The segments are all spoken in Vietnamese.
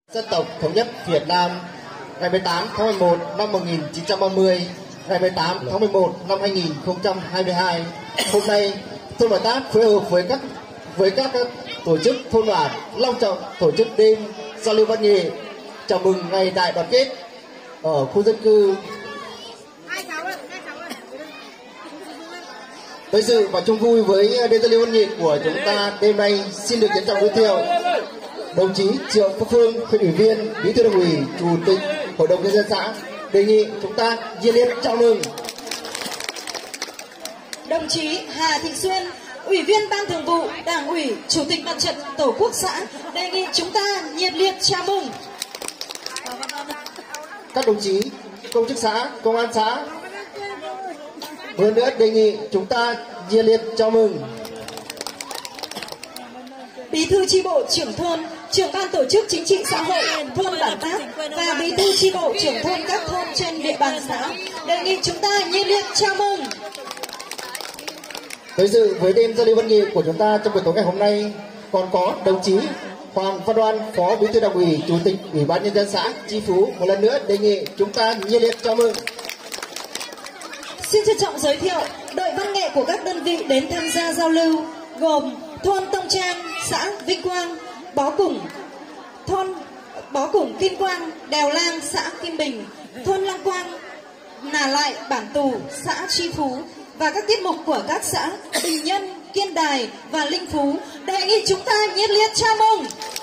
Dân tộc thống nhất Việt Nam ngày 18 tháng 11 năm 1930, ngày 18 tháng 11 năm 2022. Hôm nay, thôn Bản Tác phối hợp với các tổ chức thôn bản long trọng tổ chức đêm giao lưu văn nghệ chào mừng ngày đại đoàn kết ở khu dân cư. Tới dự và chung vui với đêm giao lưu văn nghệ của chúng ta đêm nay, xin được trân trọng giới thiệu đồng chí Triệu Phúc Phương, huyện ủy viên, bí thư đảng ủy, chủ tịch hội đồng nhân dân xã. Đề nghị chúng ta nhiệt liệt chào mừng. Đồng chí Hà Thị Xuyên, ủy viên ban thường vụ Đảng ủy, chủ tịch mặt trận Tổ quốc xã. Đề nghị chúng ta nhiệt liệt chào mừng. Các đồng chí công chức xã, công an xã. Hơn nữa đề nghị chúng ta nhiệt liệt chào mừng. Bí thư chi bộ trưởng thôn, trưởng ban tổ chức chính trị xã hội thôn Bản Tác và bí thư chi bộ trưởng thôn các thôn trên địa bàn xã. Đề nghị chúng ta nhiệt liệt chào mừng. Tới dự với đêm giao lưu văn nghệ của chúng ta trong buổi tối ngày hôm nay còn có đồng chí Hoàng Văn Đoan, phó bí thư đảng ủy, chủ tịch ủy ban nhân dân xã Tri Phú. Một lần nữa đề nghị chúng ta nhiệt liệt chào mừng. Xin trân trọng giới thiệu đội văn nghệ của các đơn vị đến tham gia giao lưu gồm thôn Tông Trang, xã Vinh Quang, Bó Củng Kim Quang, Đèo Lang, xã Kim Bình, thôn Long Quang, Nà Lại, Bản Tù, xã Tri Phú và các tiết mục của các xã Bình Nhân, Kiên Đài và Linh Phú. Đề nghị chúng ta nhiệt liệt chào mừng.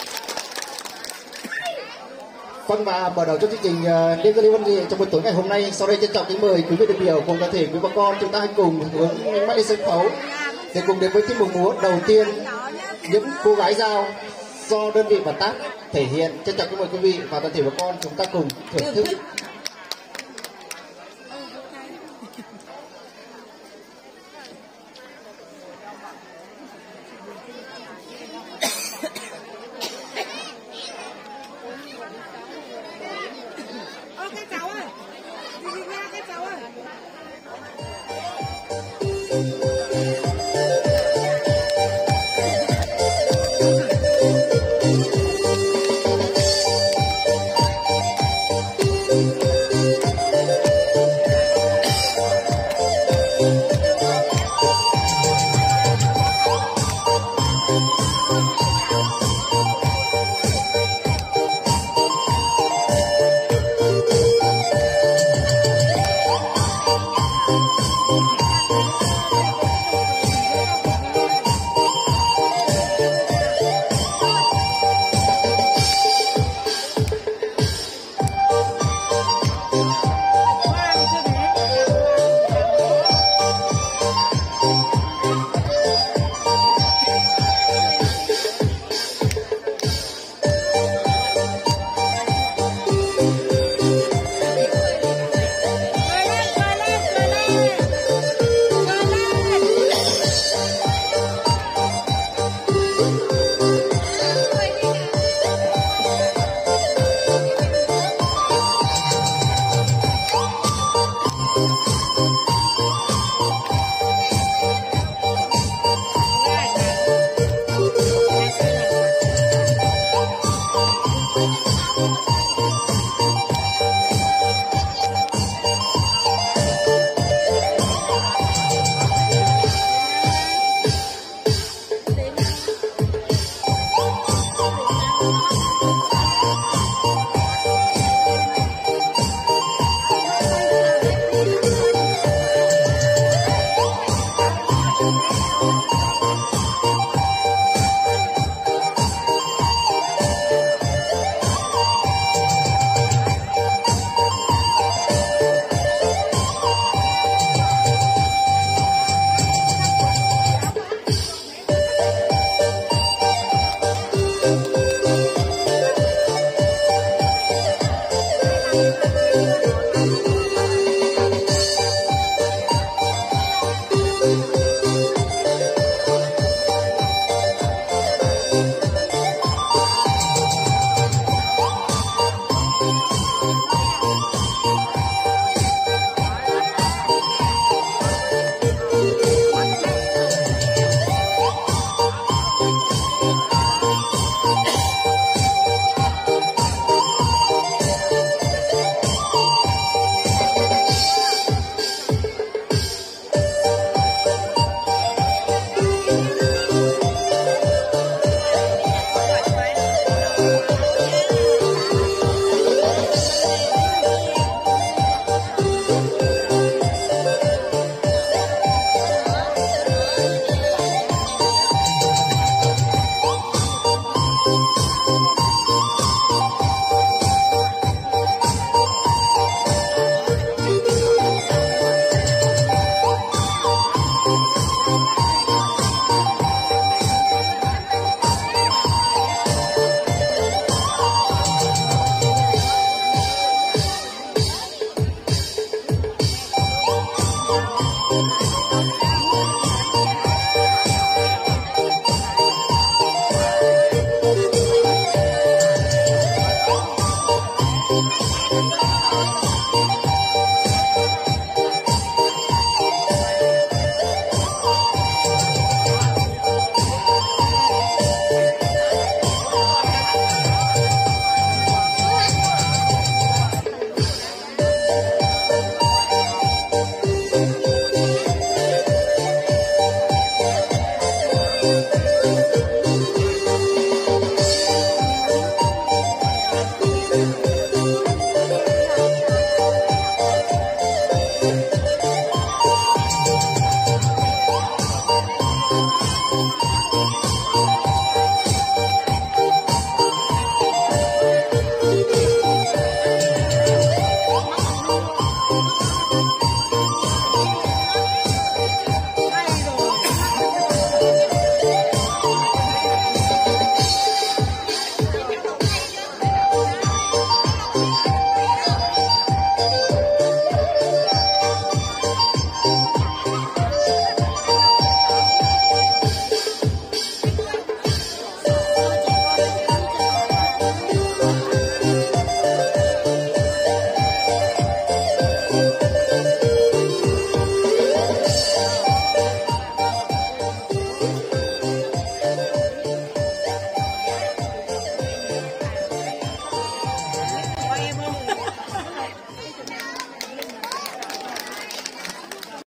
Vâng, và mở đầu cho chương trình đêm giao lưu văn nghệ trong buổi tối ngày hôm nay, sau đây trân trọng kính mời quý vị đại biểu cùng toàn thể quý bà con chúng ta hãy cùng hướng mắt lên sân khấu để cùng đến với tiết mục múa đầu tiên, những cô gái dao do đơn vị Bản Tác thể hiện. Trân trọng kính mời quý vị và toàn thể bà con chúng ta cùng thưởng thức.